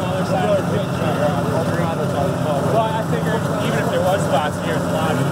other side of the pitch. Well, I figured even if there was spots here, it's a lot of